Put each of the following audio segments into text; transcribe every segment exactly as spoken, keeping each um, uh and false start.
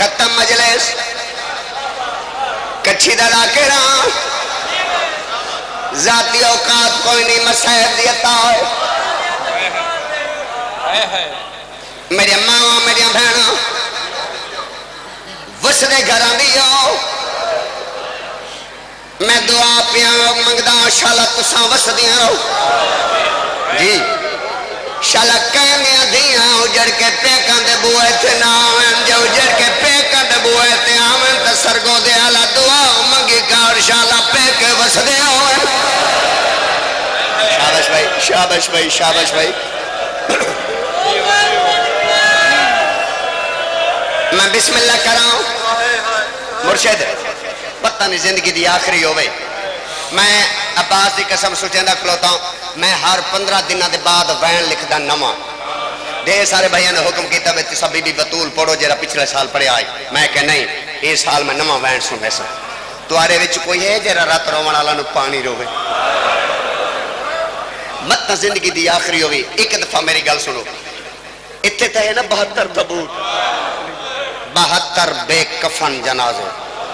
ختم مجلس کچھی دلا کے رہا ذاتی اوقات کوئی نہیں مسائب دیتا ہے میری ماں میری بہنوں وسدے گھراں دیو میں دعا پیاں منگدا شالا تساں وسدیاں رہو جی شالا کہنیاں دیاں اجڑ کے پیکاں دے بوئے تے نہ آویں جو اجڑ کے پیکاں دے بوئے تے آویں تے سرگو دے آلا دعا منگی کار شالا پیکے وسدے آویں شابش بھائی شابش بھائی شابش بھائی میں بسم اللہ کراؤں مرشد پتہ نہیں زندگی دی آخری ہوئے میں عباس دی قسم سوچیندہ کھلوتا ہوں میں ہر پندرہ دنہ دے بعد وین لکھ دا نما دے سارے بھائیوں نے حکم کیتا بے تسبی بھی بطول پڑھو جیرا پچھلے سال پڑھے آئی میں کہ نہیں اس سال میں نما وین سن ایسا تو آرے وچ کوئی ہے جیرا رات روان اللہ نو پانی روے مت زندگی دی آخری ہوئی ایک دفعہ میری گل سنو اتنے تے ہے نا بہتر تبوت بہتر بے کفن جنازے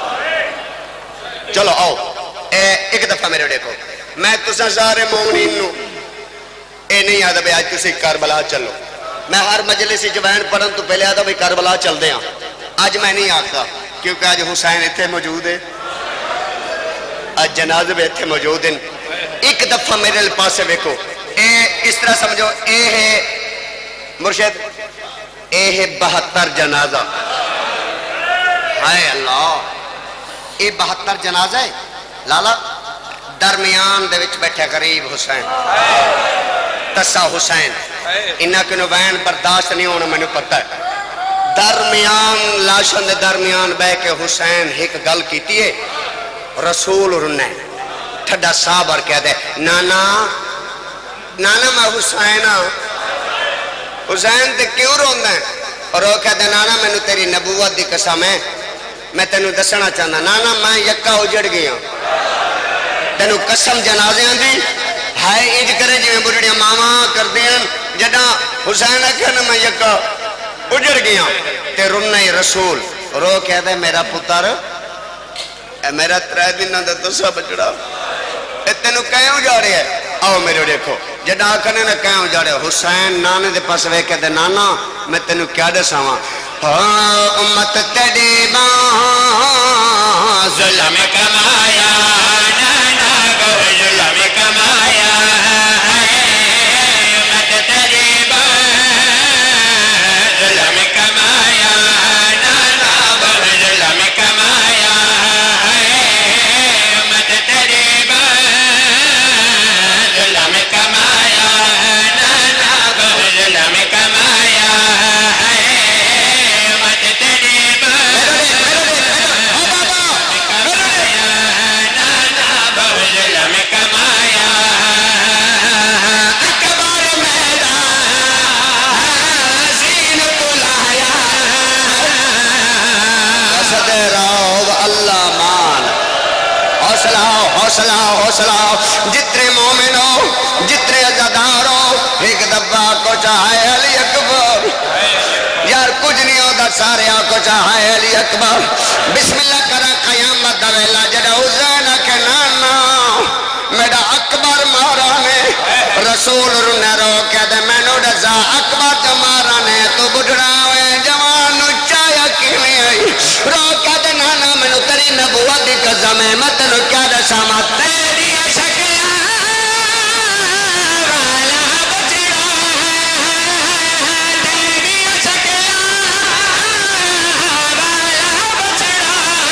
چلو آؤ اے ایک دفعہ میرے دیکھو میں تسا سارے مومنین نو اے نہیں آدھا بے آج تسی کربلا چلو میں ہر مجلسی جوین پڑھن تو پہلے آدھا بے کربلا چل دے ہاں آج میں نہیں آتا کیونکہ آج حسین اتھے موجود ہے آج جنازے بے اتھے موجود ہیں ایک دفعہ میرے پاسے ویکھو اے اس طرح سمجھو اے ہے مرشد اے ہے بہتر جنازہ ہائے اللہ اے بہتر جنازہ ہے لالا درمیان دے وچ بیٹھے غریب حسین تسا حسین انہاں کنو وین برداشت نہیں ہونا میں نے پتہ ہے درمیان لاشن دے درمیان بے کے حسین ایک گل کیتی ہے رسول رنے ٹھڈا صابر کہہ دے نانا نانا میں حسین ہاں حسین تے کیوں روندہ ہے اور وہ کہہ دے نانا میں نے تیری نبوت دی قسم ہے میں تینوں دسنا چاہنا نانا میں یکا اجڑ گیا تینوں قسم جنازے دی ہائے ایج کرے جی میں بڑھڑیاں ماما کر دیں جڑا حسین کہنا میں یکا اجڑ گیا تے رنہ رسول رو کہہ دے میرا پتر اے میرا ترہ دن نہ تو سب بچڑا اے تینوں کہیں اجا رہے ہیں آؤ میرے دیکھو جڑا آکھنے نے کہیں اجا رہے حسین نانے دے پاس وے کہہ دے نانا میں تینوں کیا دے ساواں امت تیری ماں ظلم کمایا نانا گو ظلم کمایا امت تیری ماں ظلم کمایا نانا گو ظلم کمایا امت تیری ماں ظلم کمایا نانا گو ظلم کمایا حوصلہ حوصلہ جتنے مومن ہو جتنے عزادار ہو ایک دفعہ کو چاہے علی اکبر یار کچھ نہیں ہوتا سارے کو چاہے علی اکبر بسم اللہ کرا قیامت دویلا جڑا حسین کے نانا میرا اکبر مارا نے رسول رنے رو کہہ دے میں نو رضا اکبر جو مارا نے تو بڑھڑا ہوئے جوان نو چایا کیویں آئی رو کہہ دے نانا میں نو تیری نبوت دی قسم ہے میں تینو کیا دے ساما تیری شکیاں والا بچڑا تیری شکیاں والا بچڑا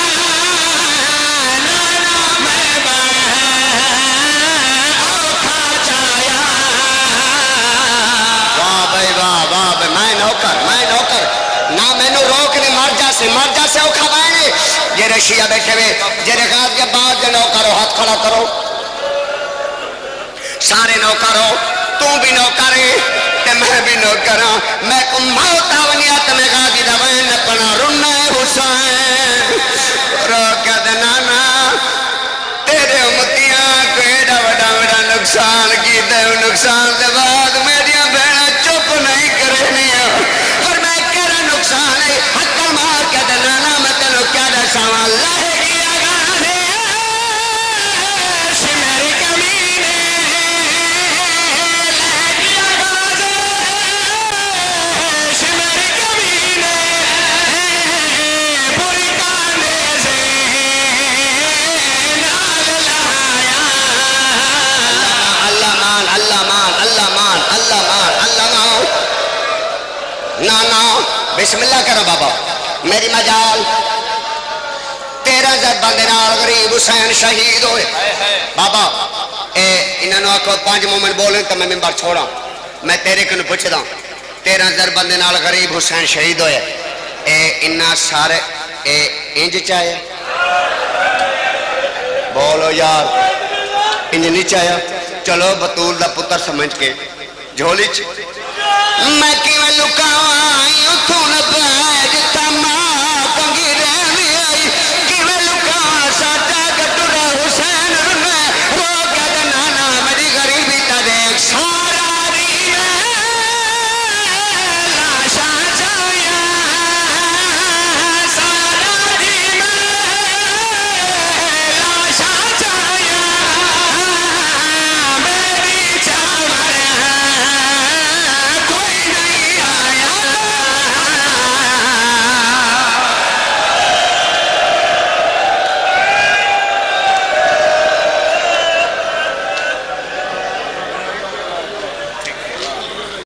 نانا میں اوکھا چایا واہ بھائی واہ واہ بھائی میں نوکر میں نوکر نہ میں نو روک نہیں مر جا سے مر جا سے اوکھا بھائی جیرے شیعہ بیٹھے ہوئے جیرے غاز کے بعد جو نوکر ہو ہاتھ کھڑا کرو سارے نوکر ہو تم بھی نوکر ہے تے میں بھی نوکر ہوں میں کو موت آونیات میں غازی دوائن اپنا رنہ حسین رو کہہ دے نانا تیرے امتیاں کو ایڈا وڈا وڈا نقصان کی دے نقصان دے بعد میریاں بہنہ چپ نہیں کرنی پر میں کرا نقصان ہے حق مار کہہ دے بسم اللہ کرو بابا میری مجال تیرہ ضرباں دے نال غریب حسین شہید ہوئے بابا اے انہاں نوں آکھو پانچ مومن بولیں تو میں منبر چھوڑا میں تیرے کن پوچھدا تیرہ ضرباں دے نال غریب حسین شہید ہوئے اے انہاں سارے اے انج چاہے بولو یار انج نہیں چاہیا چلو بطول دا پتر سمجھ کے جھولی چ میں کیویں لکاواں اتھوں نہ